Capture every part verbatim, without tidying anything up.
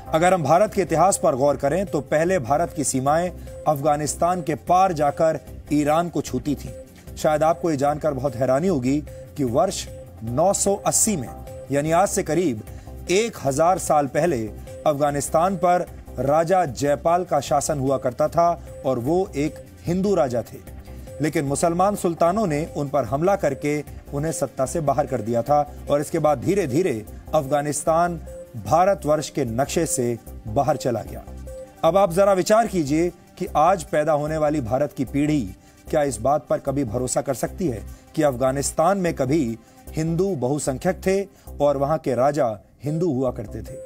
अगर हम भारत के इतिहास पर गौर करें तो पहले भारत की सीमाएं अफगानिस्तान के पार जाकर ईरान को छूती थी। शायद आपको ये जानकर बहुत हैरानी होगी कि वर्ष नौ सौ अस्सी में, यानी आज से करीब एक हजार साल पहले, अफगानिस्तान पर राजा जयपाल का शासन हुआ करता था और वो एक हिंदू राजा थे। लेकिन मुसलमान सुल्तानों ने उन पर हमला करके उन्हें सत्ता से बाहर कर दिया था और इसके बाद धीरे धीरे अफगानिस्तान भारतवर्ष के नक्शे से बाहर चला गया। अब आप जरा विचार कीजिए कि आज पैदा होने वाली भारत की पीढ़ी क्या इस बात पर कभी भरोसा कर सकती है कि अफगानिस्तान में कभी हिंदू बहुसंख्यक थे और वहां के राजा हिंदू हुआ करते थे।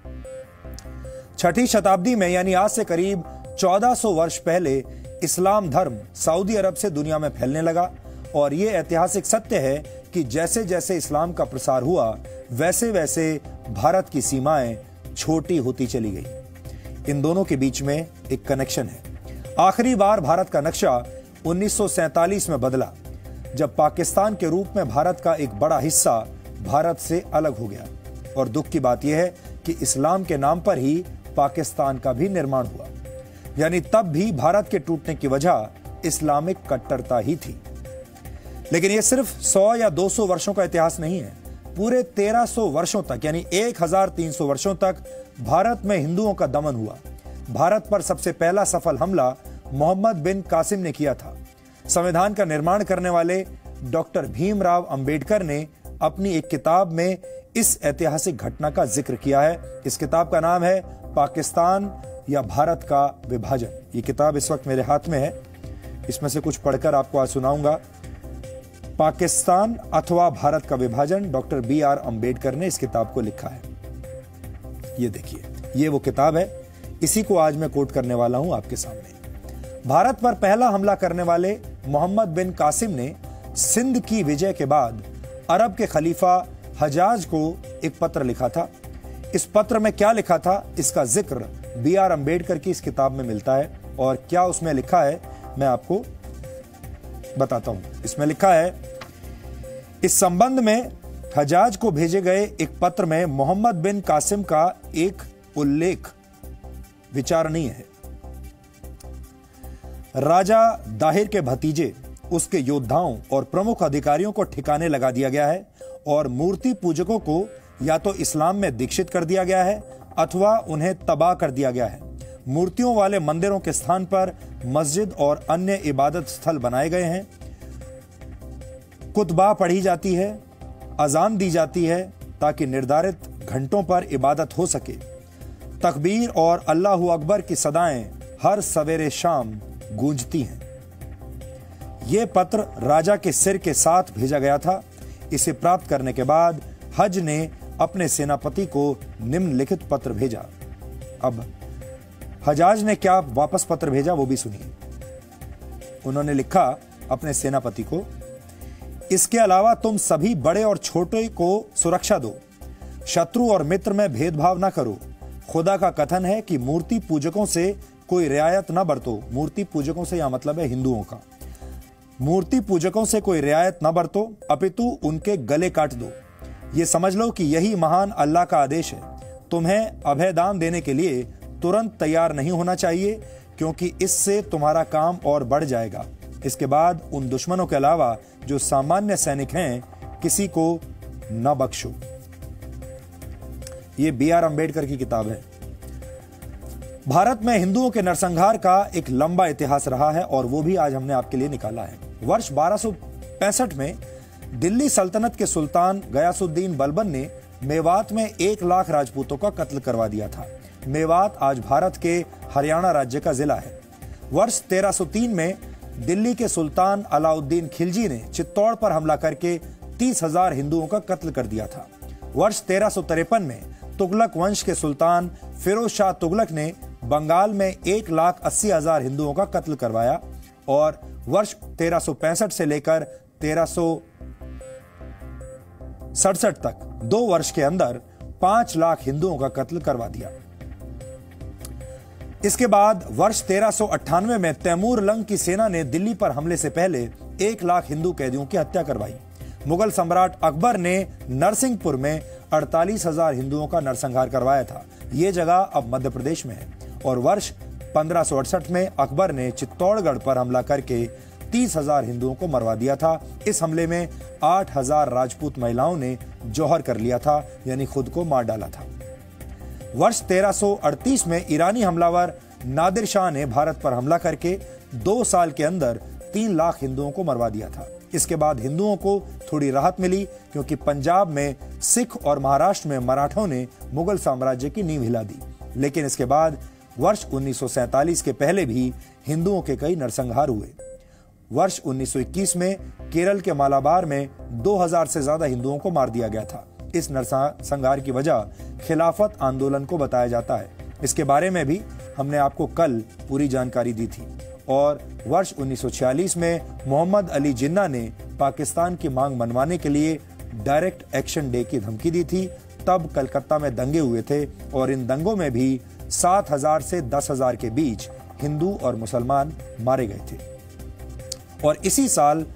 छठी शताब्दी में, यानी आज से करीब चौदह सौ वर्ष पहले, इस्लाम धर्म सऊदी अरब से दुनिया में फैलने लगा और यह ऐतिहासिक सत्य है कि जैसे जैसे इस्लाम का प्रसार हुआ वैसे वैसे भारत की सीमाएं छोटी होती चली गई। इन दोनों के बीच में एक कनेक्शन है। आखिरी बार भारत का नक्शा उन्नीस सौ सैंतालीस में बदला, जब पाकिस्तान के रूप में भारत का एक बड़ा हिस्सा भारत से अलग हो गया। और दुख की बात यह है कि इस्लाम के नाम पर ही पाकिस्तान का भी निर्माण हुआ, यानी तब भी भारत के टूटने की वजह इस्लामिक कट्टरता ही थी। लेकिन यह सिर्फ सौ या दो सौ वर्षों का इतिहास नहीं है। पूरे तेरह सौ वर्षों तक, यानी एक हजार तीन सौ वर्षों तक भारत में हिंदुओं का दमन हुआ। भारत पर सबसे पहला सफल हमला मोहम्मद बिन कासिम ने किया था। संविधान का निर्माण करने वाले डॉक्टर भीमराव अंबेडकर ने अपनी एक किताब में इस ऐतिहासिक घटना का जिक्र किया है। इस किताब का नाम है पाकिस्तान या भारत का विभाजन। ये किताब इस वक्त मेरे हाथ में है, इसमें से कुछ पढ़कर आपको आज सुनाऊंगा। पाकिस्तान अथवा भारत का विभाजन, डॉक्टर बी आर अंबेडकर ने इस किताब को लिखा है। ये देखिए, ये वो किताब है, इसी को आज मैं कोट करने वाला हूं आपके सामने। भारत पर पहला हमला करने वाले मोहम्मद बिन कासिम ने सिंध की विजय के बाद अरब के खलीफा हजाज को एक पत्र लिखा था। इस पत्र में क्या लिखा था, इसका जिक्र बी आर अंबेडकर की इस किताब में मिलता है। और क्या उसमें लिखा है मैं आपको बताता हूं। इसमें लिखा है, इस संबंध में हजाज को भेजे गए एक पत्र में मोहम्मद बिन कासिम का एक उल्लेख विचारणीय है। राजा दाहिर के भतीजे, उसके योद्धाओं और प्रमुख अधिकारियों को ठिकाने लगा दिया गया है और मूर्ति पूजकों को या तो इस्लाम में दीक्षित कर दिया गया है अथवा उन्हें तबाह कर दिया गया है। मूर्तियों वाले मंदिरों के स्थान पर मस्जिद और अन्य इबादत स्थल बनाए गए हैं। कुतबा पढ़ी जाती है, अजान दी जाती है ताकि निर्धारित घंटों पर इबादत हो सके। तकबीर और अल्लाहू अकबर की सदाएं हर सवेरे शाम गूंजती हैं। यह पत्र राजा के सिर के साथ भेजा गया था। इसे प्राप्त करने के बाद हज ने अपने सेनापति को निम्नलिखित पत्र भेजा। अब हजाज ने क्या वापस पत्र भेजा वो भी सुनिए। उन्होंने लिखा अपने सेनापति को, इसके अलावा तुम सभी बड़े और छोटे को सुरक्षा दो, शत्रु और मित्र में भेदभाव ना करो। खुदा का कथन है कि मूर्ति पूजकों से कोई रियायत ना बरतो। मूर्ति पूजकों से यह मतलब है हिंदुओं का। मूर्ति पूजकों से कोई रियायत ना बरतो, अपितु उनके गले काट दो। ये समझ लो कि यही महान अल्लाह का आदेश है। तुम्हें अभयदान देने के लिए तुरंत तैयार नहीं होना चाहिए, क्योंकि इससे तुम्हारा काम और बढ़ जाएगा। इसके बाद उन दुश्मनों के अलावा जो सामान्य सैनिक हैं, किसी को न बख्शो। ये बी आर अंबेडकर की किताब है। भारत में हिंदुओं के नरसंहार का एक लंबा इतिहास रहा है और वो भी आज हमने आपके लिए निकाला है। वर्ष बारह सौ पैंसठ में दिल्ली सल्तनत के सुल्तान गयासुद्दीन बलबन ने मेवात में एक लाख राजपूतों का कत्ल करवा दिया था। मेवात आज भारत के हरियाणा राज्य का जिला है। वर्ष तेरह सौ तीन में दिल्ली के सुल्तान अलाउद्दीन खिलजी ने चित्तौड़ पर हमला करके तीस हजार हिंदुओं का कत्ल कर दिया था। वर्ष तेरह सौ तिरपन में तुगलक वंश के सुल्तान फिरोज शाह तुगलक ने बंगाल में एक लाख अस्सी हजार हिंदुओं का कत्ल करवाया और वर्ष तेरह सौ पैंसठ से लेकर तेरह सौ सड़सठ तक दो वर्ष के अंदर पांच लाख हिंदुओं का कत्ल करवा दिया। इसके बाद वर्ष तेरह सौ अट्ठानवे में तैमूर लंग की सेना ने दिल्ली पर हमले से पहले एक लाख हिंदू कैदियों की हत्या करवाई। मुगल सम्राट अकबर ने नरसिंहपुर में अड़तालीस हजार हिंदुओं का नरसंहार करवाया था। ये जगह अब मध्य प्रदेश में है। और वर्ष पंद्रह सौ अड़सठ में अकबर ने चित्तौड़गढ़ पर हमला करके तीस हजार हिंदुओं को मरवा दिया था। इस हमले में आठ हजार राजपूत महिलाओं ने जौहर कर लिया था, यानी खुद को मार डाला था। वर्ष तेरह सौ अड़तीस में ईरानी हमलावर नादिर शाह ने भारत पर हमला करके दो साल के अंदर तीन लाख हिंदुओं को मरवा दिया था। इसके बाद हिंदुओं को थोड़ी राहत मिली, क्योंकि पंजाब में सिख और महाराष्ट्र में मराठों ने मुगल साम्राज्य की नींव हिला दी। लेकिन इसके बाद वर्ष उन्नीस सौ सैंतालीस के पहले भी हिंदुओं के कई नरसंहार हुए। वर्ष उन्नीस सौ इक्कीस में केरल के मालाबार में दो हज़ार से ज्यादा हिंदुओं को मार दिया गया था। इस नरसंहार की वजह खिलाफत आंदोलन को बताया जाता है। इसके बारे में भी हमने आपको कल पूरी जानकारी दी थी। और वर्ष उन्नीस सौ छियालीस में मोहम्मद अली जिन्ना ने पाकिस्तान की मांग मनवाने के लिए डायरेक्ट एक्शन डे की धमकी दी थी। तब कलकत्ता में दंगे हुए थे और इन दंगों में भी सात हजार से दस हजार के बीच हिंदू और मुसलमान मारे गए थे। और इसी साल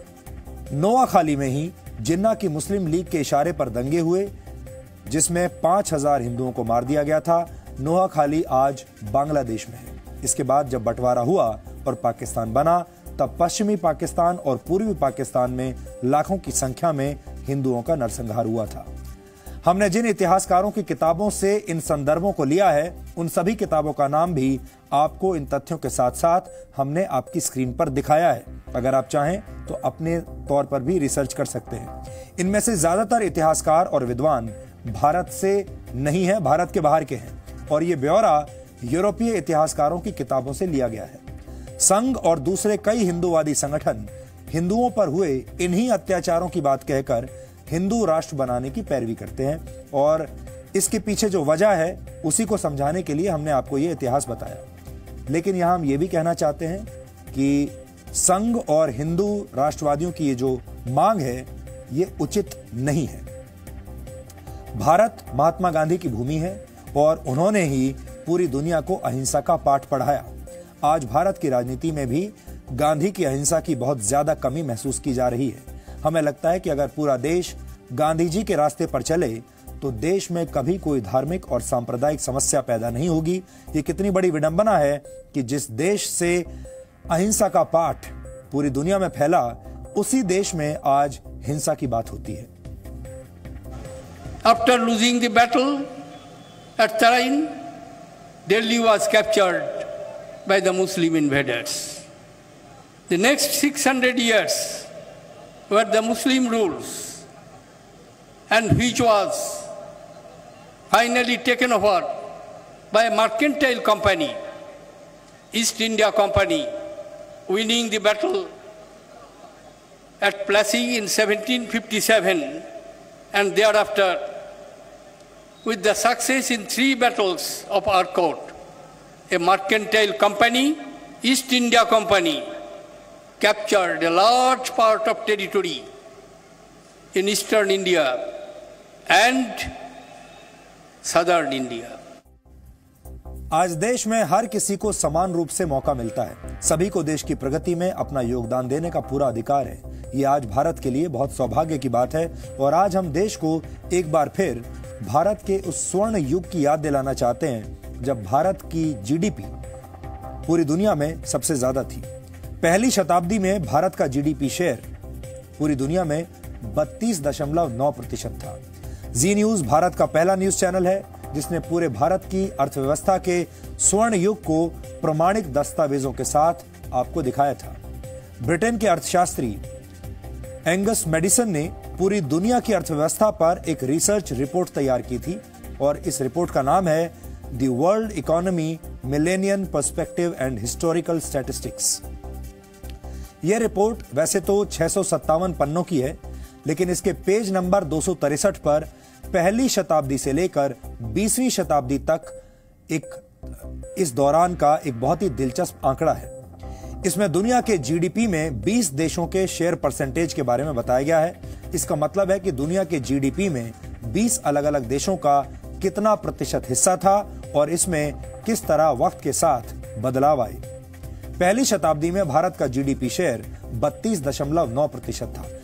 नोआखाली में ही जिन्ना की मुस्लिम लीग के इशारे पर दंगे हुए, जिसमें पांच हजार हिंदुओं को मार दिया गया था। नोआखाली आज बांग्लादेश में है। इसके बाद जब बंटवारा हुआ और पाकिस्तान बना, तब पश्चिमी पाकिस्तान और पूर्वी पाकिस्तान में लाखों की संख्या में हिंदुओं का नरसंहार हुआ था। हमने जिन इतिहासकारों की किताबों से इन संदर्भों को लिया है, उन सभी किताबों का नाम भी आपको इन तथ्यों के साथ साथ हमने आपकी स्क्रीन पर दिखाया है। अगर आप चाहें तो अपने तौर पर भी रिसर्च कर सकते हैं। इनमें से ज्यादातर इतिहासकार और विद्वान भारत से नहीं है, भारत के बाहर के हैं। और ये ब्यौरा यूरोपीय इतिहासकारों की किताबों से लिया गया है। संघ और दूसरे कई हिंदूवादी संगठन हिंदुओं पर हुए इन्हीं अत्याचारों की बात कहकर हिंदू राष्ट्र बनाने की पैरवी करते हैं। और इसके पीछे जो वजह है उसी को समझाने के लिए हमने आपको ये इतिहास बताया। लेकिन यहां हम ये भी कहना चाहते हैं कि संघ और हिंदू राष्ट्रवादियों की ये जो मांग है ये उचित नहीं है। भारत महात्मा गांधी की भूमि है और उन्होंने ही पूरी दुनिया को अहिंसा का पाठ पढ़ाया। आज भारत की राजनीति में भी गांधी की अहिंसा की बहुत ज्यादा कमी महसूस की जा रही है। हमें लगता है कि अगर पूरा देश गांधी जी के रास्ते पर चले तो देश में कभी कोई धार्मिक और सांप्रदायिक समस्या पैदा नहीं होगी। ये कितनी बड़ी विडंबना है कि जिस देश से अहिंसा का पाठ पूरी दुनिया में फैला, उसी देश में आज हिंसा की बात होती है। After losing the battle at Tarain, Delhi was captured by the Muslim invaders. The next six hundred years were the Muslim rules, and which was finally taken over by a mercantile company, East India Company, winning the battle at Plassey in seventeen fifty-seven, and thereafter with the success in three battles of Arcot, a mercantile company, East India Company, captured a large part of territory in eastern India and southern India. आज देश में हर किसी को समान रूप से मौका मिलता है। सभी को देश की प्रगति में अपना योगदान देने का पूरा अधिकार है। ये आज भारत के लिए बहुत सौभाग्य की बात है। और आज हम देश को एक बार फिर भारत के उस स्वर्ण युग की याद दिलाना चाहते हैं जब भारत की जीडीपी पूरी दुनिया में सबसे ज्यादा थी। पहली शताब्दी में भारत का जीडीपी शेयर पूरी दुनिया में बत्तीस दशमलव नौ प्रतिशत था। जी न्यूज भारत का पहला न्यूज चैनल है जिसने पूरे भारत की अर्थव्यवस्था के स्वर्ण युग को प्रमाणिक दस्तावेजों के साथ आपको दिखाया था। ब्रिटेन के अर्थशास्त्री एंगस मेडिसन ने पूरी दुनिया की अर्थव्यवस्था पर एक रिसर्च रिपोर्ट तैयार की थी और इस रिपोर्ट का नाम है the world economy millennium perspective and historical statistics. यह रिपोर्ट वैसे तो छह सौ सत्तावन पन्नों की है, लेकिन इसके पेज नंबर दो सौ तिरसठ पर पहली शताब्दी से लेकर बीसवीं शताब्दी तक एक इस दौरान का एक बहुत ही दिलचस्प आंकड़ा है। इसमें दुनिया के जीडीपी में बीस देशों के शेयर परसेंटेज के बारे में बताया गया है। इसका मतलब है कि दुनिया के जीडीपी में बीस अलग अलग देशों का कितना प्रतिशत हिस्सा था और इसमें किस तरह वक्त के साथ बदलाव आए। पहली शताब्दी में भारत का जीडीपी शेयर बत्तीस दशमलव नौ प्रतिशत था,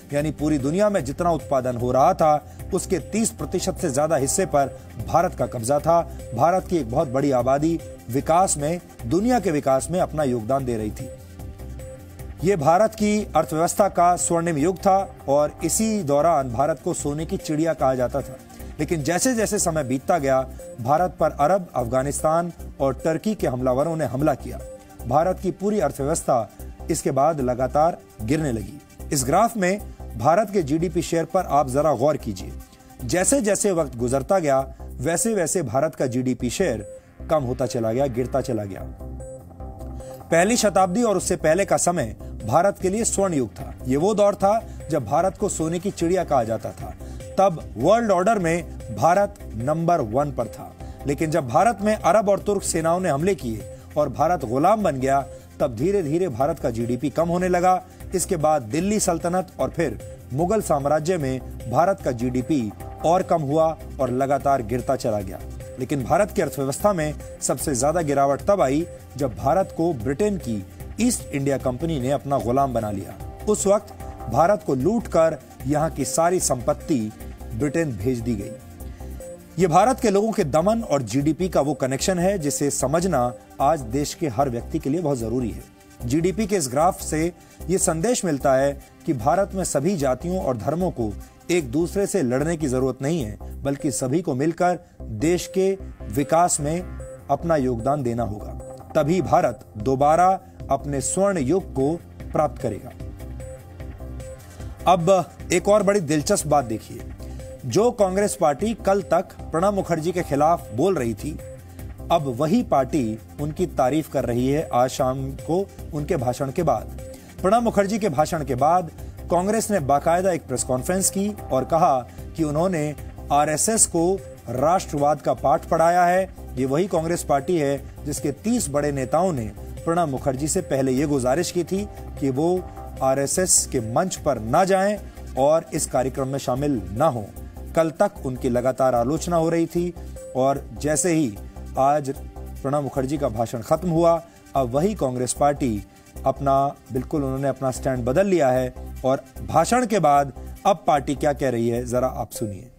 यानी पूरी दुनिया में जितना उत्पादन हो रहा था उसके तीस प्रतिशत से ज्यादा हिस्से पर भारत का कब्जा था। भारत की एक बहुत बड़ी आबादी विकास में, दुनिया के विकास में अपना योगदान दे रही थी। ये भारत की अर्थव्यवस्था का स्वर्णिम युग था और इसी दौरान भारत को सोने की चिड़िया कहा जाता था। लेकिन जैसे जैसे समय बीतता गया, भारत पर अरब, अफगानिस्तान और टर्की के हमलावरों ने हमला किया। भारत की पूरी अर्थव्यवस्था इसके बाद लगातार गिरने लगी। इस ग्राफ में भारत के जीडीपी शेयर पर आप जरा गौर कीजिए। जैसे जैसे वक्त गुजरता गया, वैसे वैसे भारत का जीडीपी शेयर कम होता चला गया, गिरता चला गया। पहली शताब्दी और उससे पहले का समय भारत के लिए स्वर्ण युग था। ये वो दौर था जब भारत को सोने की चिड़िया कहा जाता था। तब वर्ल्ड ऑर्डर में भारत नंबर वन पर था। लेकिन जब भारत में अरब और तुर्क सेनाओं ने हमले किए और भारत गुलाम बन गया, तब धीरे धीरे भारत का जीडीपी कम होने लगा। इसके बाद दिल्ली सल्तनत और फिर मुगल साम्राज्य में भारत का जीडीपी और कम हुआ और लगातार गिरता चला गया। लेकिन भारत की अर्थव्यवस्था में सबसे ज्यादा गिरावट तब आई जब भारत को ब्रिटेन की ईस्ट इंडिया कंपनी ने अपना गुलाम बना लिया। उस वक्त भारत को लूट कर यहाँ की सारी संपत्ति ब्रिटेन भेज दी गई। ये भारत के लोगों के दमन और जीडीपी का वो कनेक्शन है जिसे समझना आज देश के हर व्यक्ति के लिए बहुत जरूरी है। जीडीपी के इस ग्राफ से ये संदेश मिलता है कि भारत में सभी जातियों और धर्मों को एक दूसरे से लड़ने की जरूरत नहीं है, बल्कि सभी को मिलकर देश के विकास में अपना योगदान देना होगा। तभी भारत दोबारा अपने स्वर्ण युग को प्राप्त करेगा। अब एक और बड़ी दिलचस्प बात देखिए। जो कांग्रेस पार्टी कल तक प्रणब मुखर्जी के खिलाफ बोल रही थी, अब वही पार्टी उनकी तारीफ कर रही है आज शाम को उनके भाषण के बाद। प्रणब मुखर्जी के भाषण के बाद कांग्रेस ने बाकायदा एक प्रेस कॉन्फ्रेंस की और कहा कि उन्होंने आरएसएस को राष्ट्रवाद का पाठ पढ़ाया है। ये वही कांग्रेस पार्टी है जिसके तीस बड़े नेताओं ने प्रणब मुखर्जी से पहले ये गुजारिश की थी कि वो आरएसएस के मंच पर ना जाएं और इस कार्यक्रम में शामिल ना हो। कल तक उनकी लगातार आलोचना हो रही थी और जैसे ही आज प्रणब मुखर्जी का भाषण खत्म हुआ, अब वही कांग्रेस पार्टी अपना बिल्कुल उन्होंने अपना स्टैंड बदल लिया है और भाषण के बाद अब पार्टी क्या कह रही है, जरा आप सुनिए।